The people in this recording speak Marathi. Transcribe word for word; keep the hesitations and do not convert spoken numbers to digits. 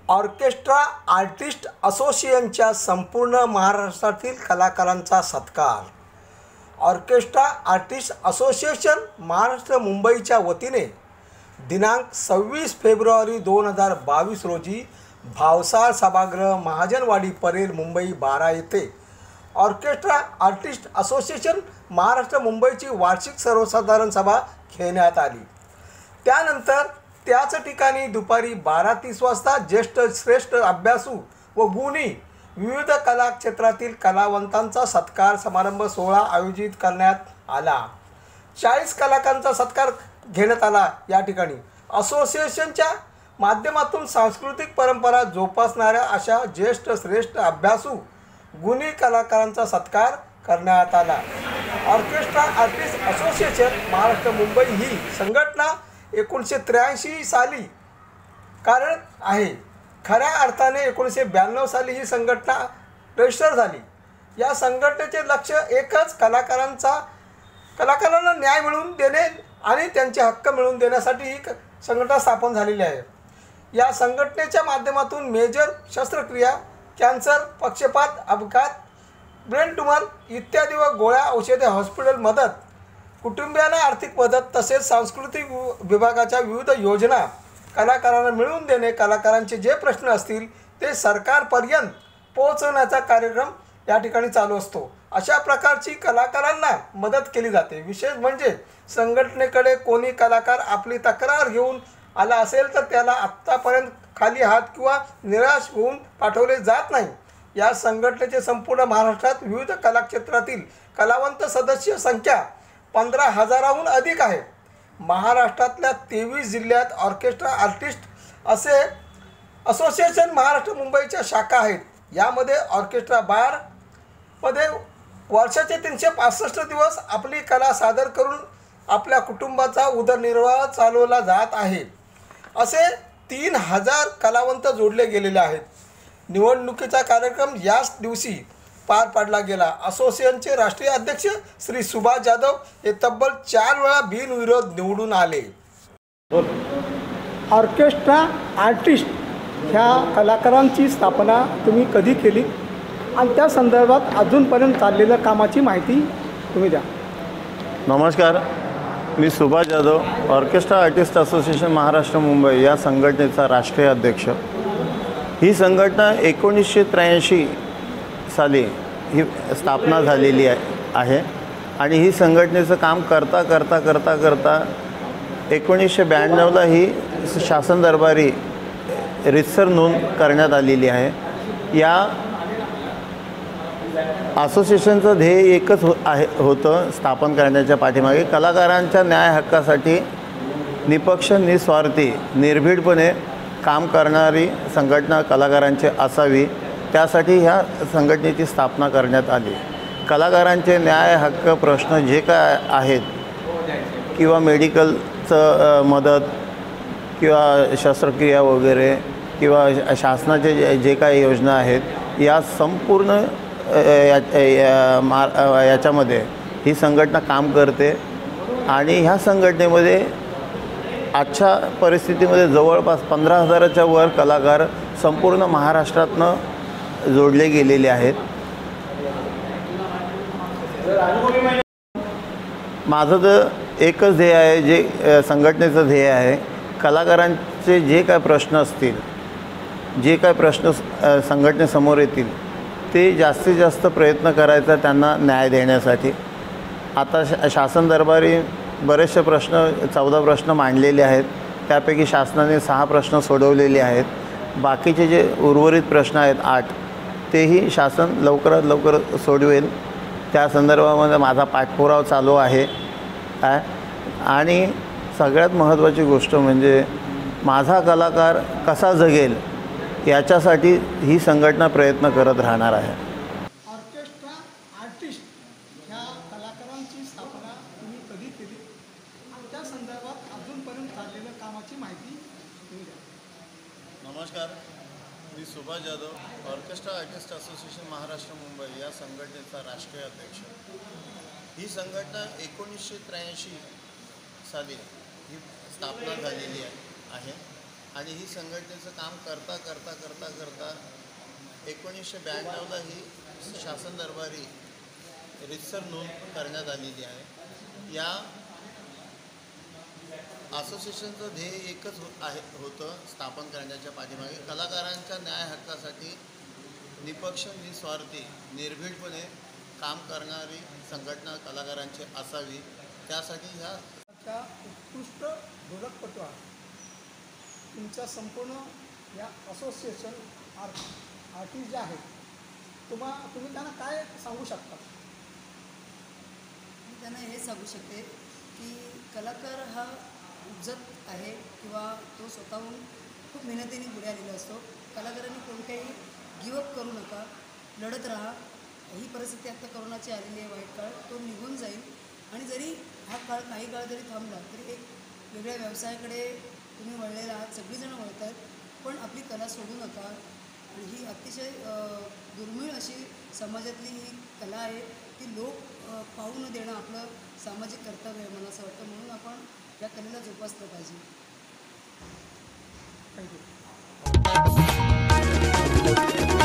ऑर्केस्ट्रा आर्टिस्ट असोसिएशनच्या संपूर्ण महाराष्ट्रातील कलाकारांचा सत्कार. ऑर्केस्ट्रा आर्टिस्ट असोसिएशन महाराष्ट्र मुंबईच्या वतीने दिनांक सव्वीस फेब्रुवारी दोन हजार बावीस रोजी भावसार सभागृह महाजनवाडी परेल मुंबई बारा येथे ऑर्केस्ट्रा आर्टिस्ट असोसिएशन महाराष्ट्र मुंबईची वार्षिक सर्वसाधारण सभा घेण्यात आली. त्यानंतर त्याच ठिकाणी दुपारी बारा तीस वाजता ज्येष्ठ श्रेष्ठ अभ्यासू व गुणी विविध कला क्षेत्रातील कलावंतांचा सत्कार समारंभ सोहळा आयोजित करण्यात आला. चाळीस कलाकारांचा सत्कार घेण्यात आला. या ठिकाणी असोसिएशनच्या माध्यमातून सांस्कृतिक परंपरा जोपासणाऱ्या अशा ज्येष्ठ श्रेष्ठ अभ्यासू गुणी कलाकारांचा सत्कार करण्यात आला. Orchestra artist association Maharashtra Mumbai ही संघटना एकोणीसशे त्र्याऐंशी साली कार्यरत आहे. खऱ्या अर्थाने एकोणीसशे ब्याण्णव साली ही संघटना रजिस्टर झाली. या संघटनेचे लक्ष एकच कलाकारांचा कलाकारांना न्याय मिळवून देणे आणि त्यांचे हक्क मिळवून देण्यासाठी ही संघटना स्थापन झालेली आहे. या संघटनेच्या माध्यमातून मेजर शस्त्रक्रिया, कॅन्सर, पक्षपात, अपघात, ब्रेन ट्यूमर इत्यादी व गोळ्या औषधे, हॉस्पिटल मदत, कुटुंबियांना आर्थिक मदत तसेच सांस्कृतिक विभागाच्या विविध योजना कलाकारांना मिळवून देणे, कलाकारांचे जे प्रश्न असतील ते सरकारपर्यंत पोहोचवण्याचा कार्यक्रम या ठिकाणी चालू असतो. अशा प्रकारची कलाकारांना मदत केली जाते. विशेष म्हणजे संघटनेकडे कोणी कलाकार आपली तक्रार घेऊन आला असेल तर त्याला आत्तापर्यंत खाली हात किंवा निराश होऊन पाठवले जात नाही. या संघटनेचे संपूर्ण महाराष्ट्रात विविध कलाक्षेत्रातील कलावंत सदस्य संख्या पंधरा हजाराहून अधिक आहे. महाराष्ट्रातल्या तेवीस जिल्ह्यात ऑर्केस्ट्रा आर्टिस्ट असे असोसिएशन महाराष्ट्र मुंबईच्या शाखा आहेत. यामध्ये ऑर्केस्ट्रा बारमध्ये वर्षाचे तीनशे पासष्ट दिवस आपली कला सादर करून आपल्या कुटुंबाचा उदरनिर्वाह चालवला जात आहे. असे तीन हजार कलावंत जोडले गेलेले आहेत. निवडणुकीचा कार्यक्रम याच दिवशी पार पाडला गेला. असोसिएशनचे राष्ट्रीय अध्यक्ष श्री सुभाष जाधव हे तब्बल चार वेळा बिनविरोध निवडून आले. ऑर्केस्ट्रा आर्टिस्ट ह्या कलाकारांची स्थापना तुम्ही कधी केली आणि त्या संदर्भात अजूनपर्यंत चाललेल्या कामाची माहिती तुम्ही द्या. नमस्कार, मी Subhash Jadhav, orchestra artist association Maharashtra Mumbai या संघटनेचा राष्ट्रीय अध्यक्ष. ही संघटना एकोणीसशे त्र्याऐंशी साली ही स्थापना झालेली आहे आणि ही संघटनेचं काम करता करता करता करता एकोणीसशे ब्याण्णवला ही शासन दरबारी रितसर नोंद करण्यात आलेली आहे. या असोसिएशनचं ध्येय एकच हो आहे होतं स्थापन करण्याच्या पाठीमागे कलाकारांच्या न्याय हक्कासाठी निपक्ष, निस्वार्थी, निर्भीडपणे काम करणारी संघटना कलाकारांची असावी. त्यासाठी ह्या संघटनेची स्थापना करण्यात आली. कलाकारांचे न्याय हक्क प्रश्न जे काय आहेत किंवा मेडिकलचं मदत किंवा शस्त्रक्रिया वगैरे किंवा शासनाचे जे जे काही योजना आहेत या संपूर्ण या याच्यामध्ये ही संघटना काम करते. आणि ह्या संघटनेमध्ये आजच्या परिस्थितीमध्ये जवळपास पंधरा हजाराच्या वर कलाकार संपूर्ण महाराष्ट्रातनं जोडले गेलेले आहेत. माझं तर एकच ध्येय आहे, जे संघटनेचं ध्येय आहे, कलाकारांचे जे काय प्रश्न असतील, जे काय प्रश्न संघटनेसमोर येतील ते जास्तीत जास्त प्रयत्न करायचा त्यांना न्याय देण्यासाठी. आता शा शासन दरबारी बरेचसे प्रश्न चौदा प्रश्न मांडलेले आहेत. त्यापैकी शासनाने सहा प्रश्न सोडवलेले आहेत. बाकीचे जे उर्वरित प्रश्न आहेत आठ, तेही शासन लवकरात लवकर सोडवेल. त्या संदर्भामध्ये माझा पाठपुरावा चालू आहे. आणि सगळ्यात महत्त्वाची गोष्ट म्हणजे माझा कलाकार कसा जगेल याच्यासाठी ही संघटना प्रयत्न करत राहणार आहे. ऑर्केस्ट्रा आर्टिस्ट ह्या कलाकारांची स्थापना तुम्ही कधी केली आणि त्या संदर्भात अजूनपर्यंत चाललेल्या कामाची माहिती तुम्ही द्या. नमस्कार, मी Subhash Jadhav, orchestra artist association Maharashtra Mumbai या संघटनेचा राष्ट्रीय अध्यक्ष. ही संघटना एकोणीसशे त्र्याऐंशी साली ही स्थापना झालेली आहे. आणि ही संघटनेचं काम करता करता करता करता एकोणीसशे ब्याण्णवला ही शासन दरबारी रितसर नोंद करण्यात आलेली आहे. या असोसिएशनचं ध्येय एकच हो आहे होतं स्थापन करण्याच्या पाठीमागे कलाकारांच्या न्याय हक्कासाठी निपक्ष निस्वार्थी निर्भीडपणे काम करणारी संघटना कलाकारांची असावी. त्यासाठी ह्या त्या उत्कृष्ट ढोलकपटू आहे. तुमच्या संपूर्ण या असोसिएशन आर्ट आर्टिस्ट जे आहेत तुम्हा तुम्ही त्यांना काय सांगू शकता? मी त्यांना हे सांगू शकते की कलाकार हा उपजत आहे किंवा तो स्वतःहून खूप मेहनतीने पुढे आलेला असतो. कलाकारांनी कोणत्याही गिवअप करू नका, लढत राहा. ही परिस्थिती आत्ता करोनाची आलेली आहे, वाईट काळ, तो निघून जाईल. आणि जरी हा काळ काही काळ जरी थांबला तरी एक वेगळ्या व्यवसायाकडे तुम्ही वळलेला आहात, सगळीजणं वळत आहेत, पण आपली कला सोडू नका. आणि ही अतिशय दुर्मिळ अशी समाजातली ही कला आहे, ती लोक पाहू न देणं आपलं सामाजिक कर्तव्य आहे मला असं वाटतं. म्हणून आपण या कलेला जोपासलं पाहिजे. थँक्यू.